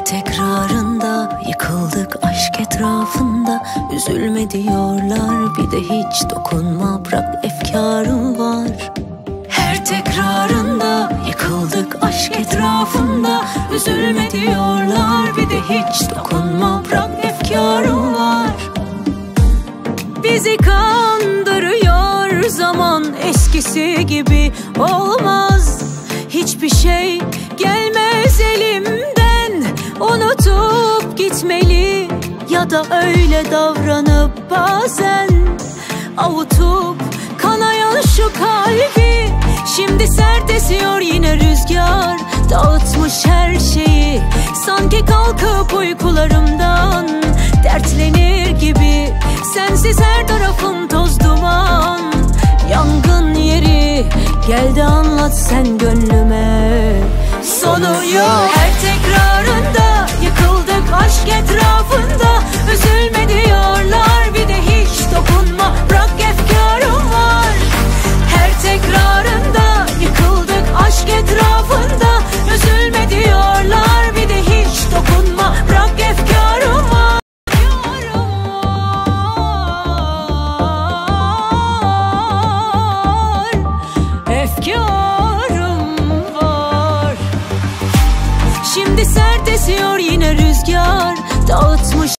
tekrarında yıkıldık aşk etrafında. Üzülme diyorlar bir de hiç dokunma, bırak efkarım var. Her tekrarında yıkıldık aşk etrafında. Üzülme diyorlar bir de hiç dokunma, bırak efkarım var. Bizi kandırıyor zaman, eskisi gibi olmaz. Hiçbir şey gelmez elimden, unutup gitmeli ya da öyle davranıp bazen avutup kanayan şu kalbi. Şimdi sert esiyor yine rüzgar, dağıtmış her şeyi. Sanki kalkıp uykularımdan dertlenir gibi. Sensiz her tarafım toz duman, yangın yeri. Gel de anlat sen gönlüme, sonu yok. Her tekrarında yıkıldık aşk etrafında. Üzülme diyorlar bir de hiç dokunma, bırak efkarım var. Her tekrarında yıkıldık aşk etrafında. Üzülme diyorlar bir de hiç dokunma, bırak efkarım var. Efkarım var. Şimdi sert esiyor yine rüzgar, dağıtmış